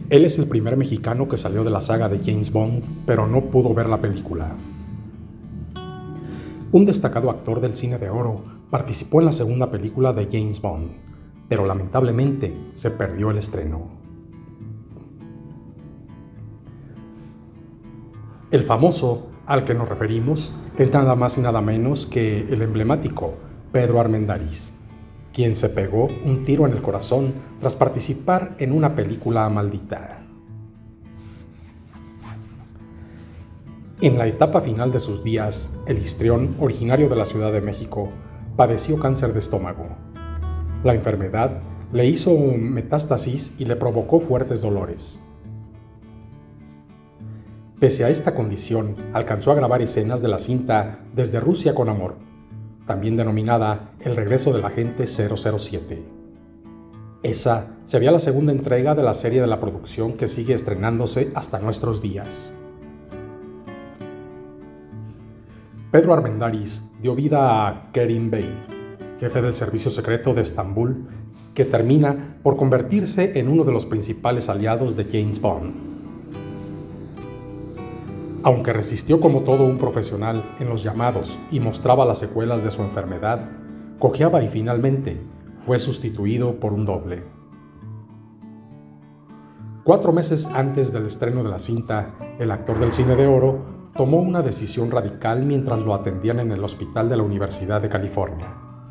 Él es el primer mexicano que salió de la saga de James Bond, pero no pudo ver la película. Un destacado actor del cine de oro participó en la segunda película de James Bond, pero lamentablemente se perdió el estreno. El famoso al que nos referimos es nada más y nada menos que el emblemático Pedro Armendáriz, quien se pegó un tiro en el corazón tras participar en una película maldita. En la etapa final de sus días, el histrión, originario de la Ciudad de México, padeció cáncer de estómago. La enfermedad le hizo metástasis y le provocó fuertes dolores. Pese a esta condición, alcanzó a grabar escenas de la cinta Desde Rusia con Amor, también denominada El regreso del agente 007. Esa sería la segunda entrega de la serie de la producción que sigue estrenándose hasta nuestros días. Pedro Armendáriz dio vida a Kerim Bey, jefe del servicio secreto de Estambul, que termina por convertirse en uno de los principales aliados de James Bond. Aunque resistió como todo un profesional en los llamados y mostraba las secuelas de su enfermedad, cojeaba y finalmente fue sustituido por un doble. 4 meses antes del estreno de la cinta, el actor del cine de oro tomó una decisión radical mientras lo atendían en el hospital de la Universidad de California.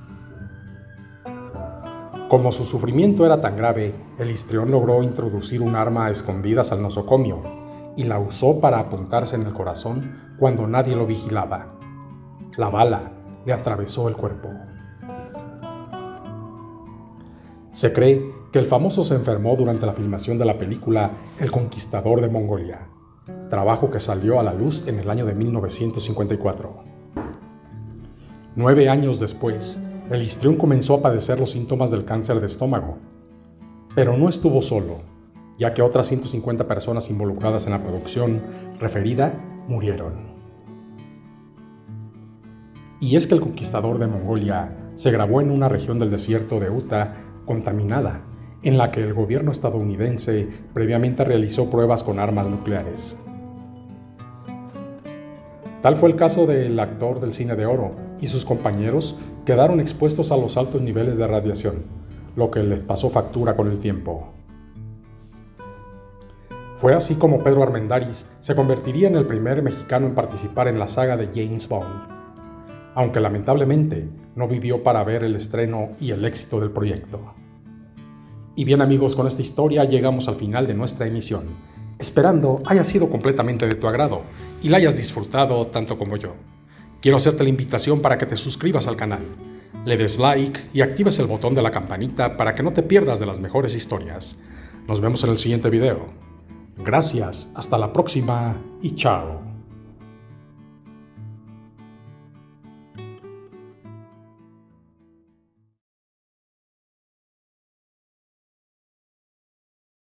Como su sufrimiento era tan grave, el histrión logró introducir un arma a escondidas al nosocomio y la usó para apuntarse en el corazón cuando nadie lo vigilaba. La bala le atravesó el cuerpo. Se cree que el famoso se enfermó durante la filmación de la película El Conquistador de Mongolia, trabajo que salió a la luz en el año de 1954. 9 años después, el histrión comenzó a padecer los síntomas del cáncer de estómago, pero no estuvo solo, ya que otras 150 personas involucradas en la producción referida murieron. Y es que El Conquistador de Mongolia se grabó en una región del desierto de Utah contaminada, en la que el gobierno estadounidense previamente realizó pruebas con armas nucleares. Tal fue el caso del actor del cine de oro, y sus compañeros quedaron expuestos a los altos niveles de radiación, lo que les pasó factura con el tiempo. Fue así como Pedro Armendáriz se convertiría en el primer mexicano en participar en la saga de James Bond, aunque lamentablemente no vivió para ver el estreno y el éxito del proyecto. Y bien amigos, con esta historia llegamos al final de nuestra emisión, esperando haya sido completamente de tu agrado y la hayas disfrutado tanto como yo. Quiero hacerte la invitación para que te suscribas al canal, le des like y actives el botón de la campanita para que no te pierdas de las mejores historias. Nos vemos en el siguiente video. Gracias, hasta la próxima y chao.